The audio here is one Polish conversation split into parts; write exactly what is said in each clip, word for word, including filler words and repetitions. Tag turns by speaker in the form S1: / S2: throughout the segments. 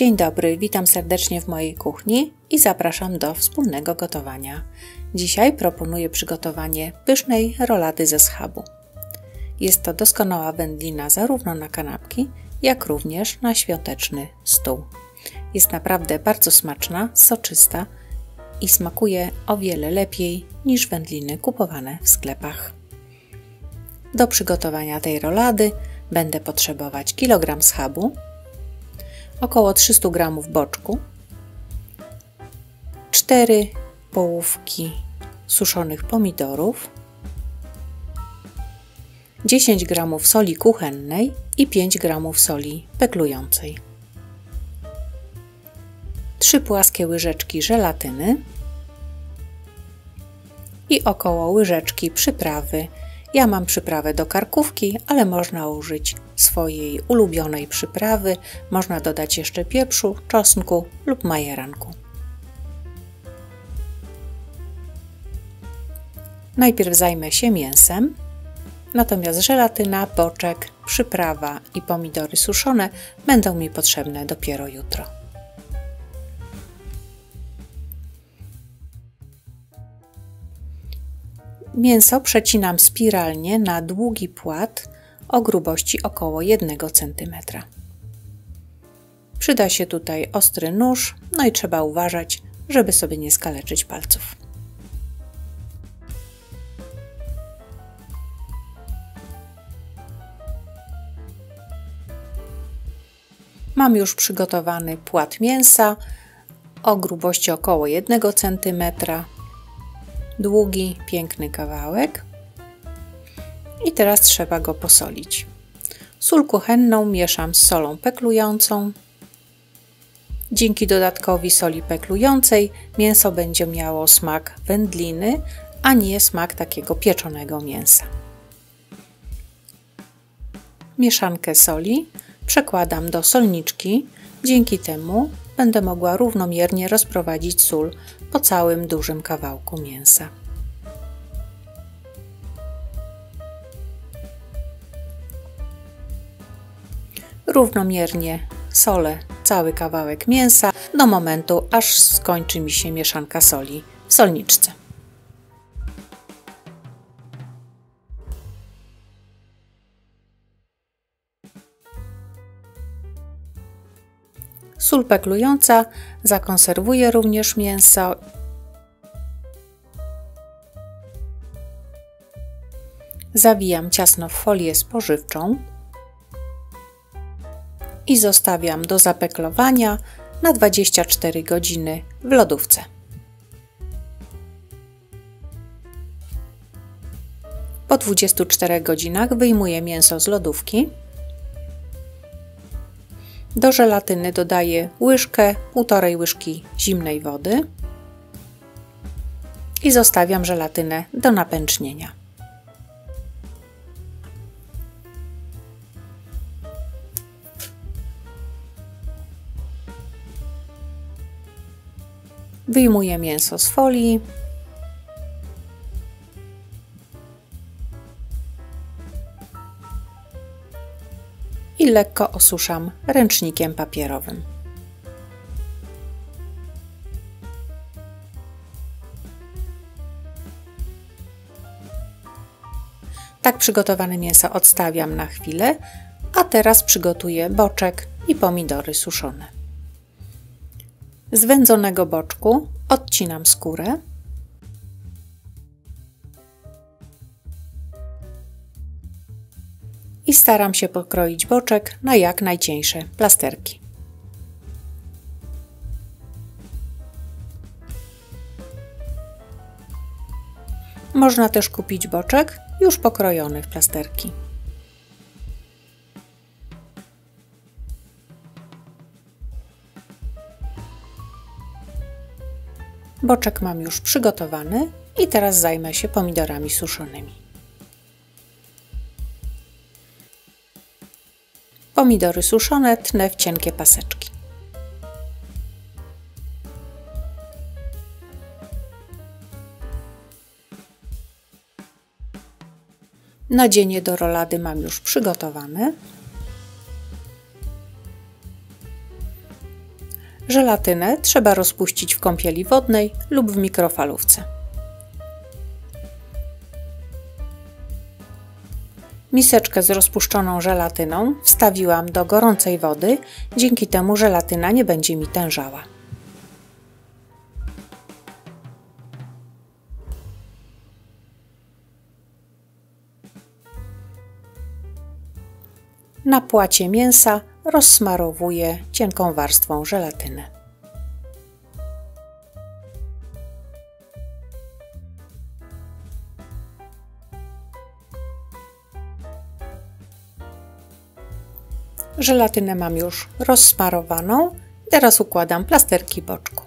S1: Dzień dobry, witam serdecznie w mojej kuchni i zapraszam do wspólnego gotowania. Dzisiaj proponuję przygotowanie pysznej rolady ze schabu. Jest to doskonała wędlina zarówno na kanapki, jak również na świąteczny stół. Jest naprawdę bardzo smaczna, soczysta i smakuje o wiele lepiej niż wędliny kupowane w sklepach. Do przygotowania tej rolady będę potrzebować kilogram schabu, około trzysta gramów boczku, cztery połówki suszonych pomidorów, dziesięć gramów soli kuchennej i pięć gramów soli peklującej, trzy płaskie łyżeczki żelatyny i około łyżeczki przyprawy. Ja mam przyprawę do karkówki, ale można użyć swojej ulubionej przyprawy. Można dodać jeszcze pieprzu, czosnku lub majeranku. Najpierw zajmę się mięsem, natomiast żelatyna, boczek, przyprawa i pomidory suszone będą mi potrzebne dopiero jutro. Mięso przecinam spiralnie na długi płat o grubości około jednego centymetra. Przyda się tutaj ostry nóż, no i trzeba uważać, żeby sobie nie skaleczyć palców. Mam już przygotowany płat mięsa o grubości około jednego centymetra. Długi, piękny kawałek i teraz trzeba go posolić. Sól kuchenną mieszam z solą peklującą. Dzięki dodatkowi soli peklującej mięso będzie miało smak wędliny, a nie smak takiego pieczonego mięsa. Mieszankę soli przekładam do solniczki, dzięki temu będę mogła równomiernie rozprowadzić sól po całym dużym kawałku mięsa. Równomiernie solę cały kawałek mięsa do momentu, aż skończy mi się mieszanka soli w solniczce. Sól peklująca zakonserwuje również mięso. Zawijam ciasno w folię spożywczą i zostawiam do zapeklowania na dwadzieścia cztery godziny w lodówce. Po dwudziestu czterech godzinach wyjmuję mięso z lodówki. Do żelatyny dodaję łyżkę, półtorej łyżki zimnej wody i zostawiam żelatynę do napęcznienia. Wyjmuję mięso z folii. I lekko osuszam ręcznikiem papierowym. Tak przygotowane mięso odstawiam na chwilę, a teraz przygotuję boczek i pomidory suszone. Z wędzonego boczku odcinam skórę. I staram się pokroić boczek na jak najcieńsze plasterki. Można też kupić boczek już pokrojony w plasterki. Boczek mam już przygotowany i teraz zajmę się pomidorami suszonymi. Pomidory suszone tnę w cienkie paseczki. Nadzienie do rolady mam już przygotowane. Żelatynę trzeba rozpuścić w kąpieli wodnej lub w mikrofalówce. Miseczkę z rozpuszczoną żelatyną wstawiłam do gorącej wody, dzięki temu żelatyna nie będzie mi tężała. Na płacie mięsa rozsmarowuję cienką warstwą żelatynę. Żelatynę mam już rozsmarowaną. Teraz układam plasterki boczku.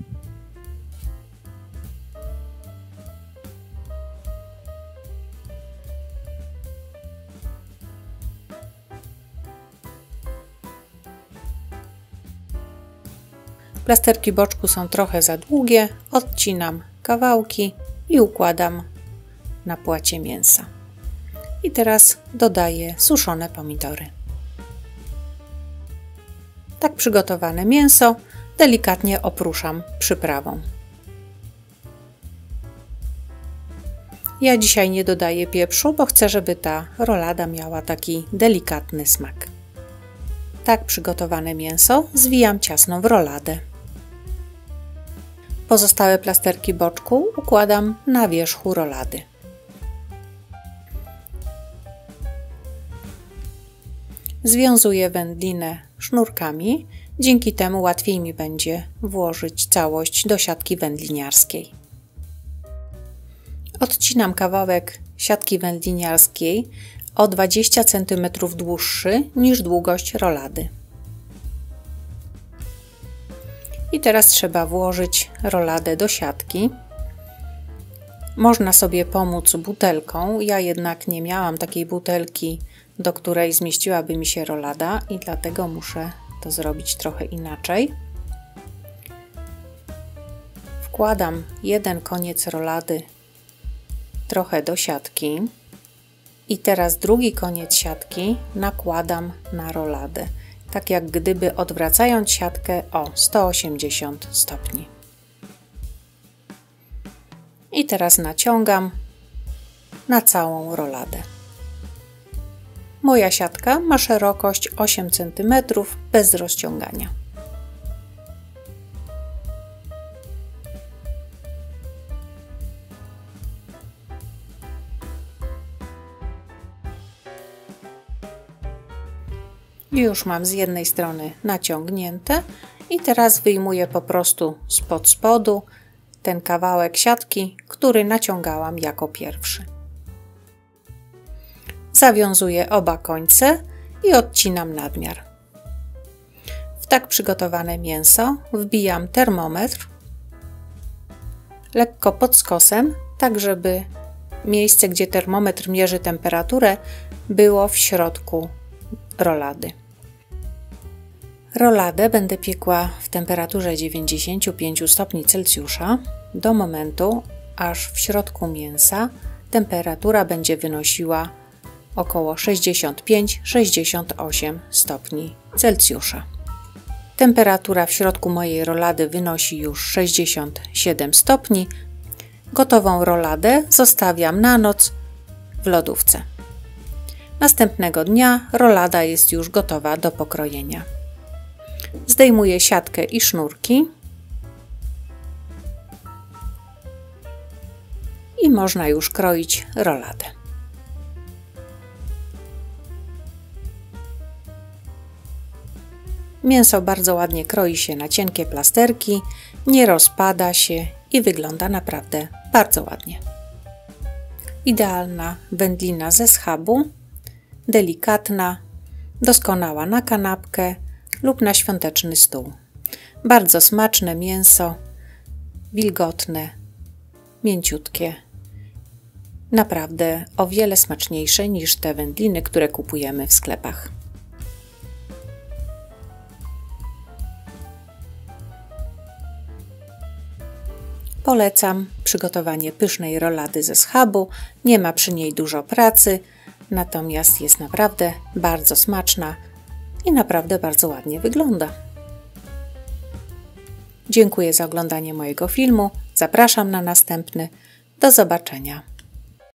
S1: Plasterki boczku są trochę za długie, odcinam kawałki i układam na płacie mięsa. I teraz dodaję suszone pomidory. Tak przygotowane mięso delikatnie opruszam przyprawą. Ja dzisiaj nie dodaję pieprzu, bo chcę, żeby ta rolada miała taki delikatny smak. Tak przygotowane mięso zwijam ciasno w roladę. Pozostałe plasterki boczku układam na wierzchu rolady. Związuję wędlinę sznurkami, dzięki temu łatwiej mi będzie włożyć całość do siatki wędliniarskiej. Odcinam kawałek siatki wędliniarskiej o dwadzieścia centymetrów dłuższy niż długość rolady. I teraz trzeba włożyć roladę do siatki. Można sobie pomóc butelką, ja jednak nie miałam takiej butelki, do której zmieściłaby mi się rolada i dlatego muszę to zrobić trochę inaczej. Wkładam jeden koniec rolady trochę do siatki i teraz drugi koniec siatki nakładam na roladę, tak jak gdyby odwracając siatkę o sto osiemdziesiąt stopni. I teraz naciągam na całą roladę. Moja siatka ma szerokość osiem centymetrów bez rozciągania. Już mam z jednej strony naciągnięte i teraz wyjmuję po prostu spod spodu ten kawałek siatki, który naciągałam jako pierwszy. Zawiązuję oba końce i odcinam nadmiar. W tak przygotowane mięso wbijam termometr lekko pod skosem, tak żeby miejsce, gdzie termometr mierzy temperaturę, było w środku rolady. Roladę będę piekła w temperaturze dziewięćdziesiąt pięć stopni Celsjusza do momentu, aż w środku mięsa temperatura będzie wynosiła około sześćdziesiąt pięć do sześćdziesięciu ośmiu stopni Celsjusza. Temperatura w środku mojej rolady wynosi już sześćdziesiąt siedem stopni. Gotową roladę zostawiam na noc w lodówce. Następnego dnia rolada jest już gotowa do pokrojenia. Zdejmuję siatkę i sznurki i można już kroić roladę. Mięso bardzo ładnie kroi się na cienkie plasterki, nie rozpada się i wygląda naprawdę bardzo ładnie. Idealna wędlina ze schabu, delikatna, doskonała na kanapkę lub na świąteczny stół. Bardzo smaczne mięso, wilgotne, mięciutkie. Naprawdę o wiele smaczniejsze niż te wędliny, które kupujemy w sklepach. Polecam przygotowanie pysznej rolady ze schabu. Nie ma przy niej dużo pracy, natomiast jest naprawdę bardzo smaczna i naprawdę bardzo ładnie wygląda. Dziękuję za oglądanie mojego filmu. Zapraszam na następny. Do zobaczenia.